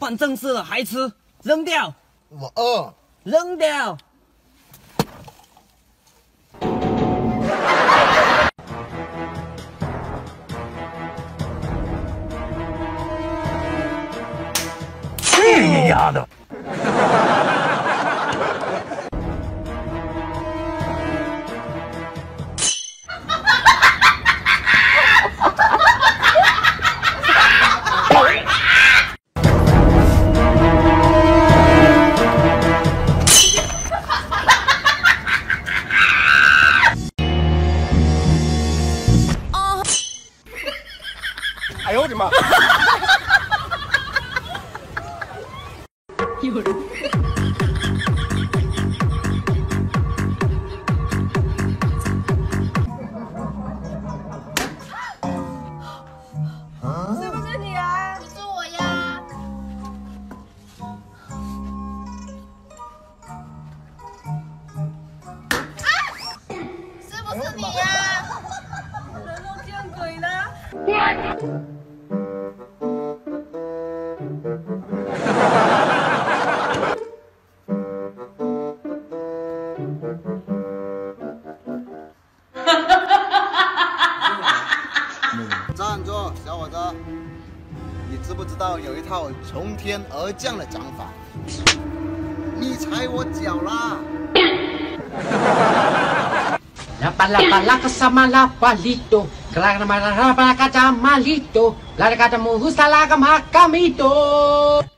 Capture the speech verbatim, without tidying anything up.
反正是了还吃，扔掉。 我饿， 扔掉。 去你丫的！哎呦我的妈！有人。 是不是你啊？ 不是我呀。啊！是不是你呀？ 人都见鬼了！ 站住，小伙子！你知不知道有一套从天而降的掌法？你踩我脚啦 ！La pala pala kasama la palito, kala na mara pala kata malito, la kata mo gusta la kama kamito.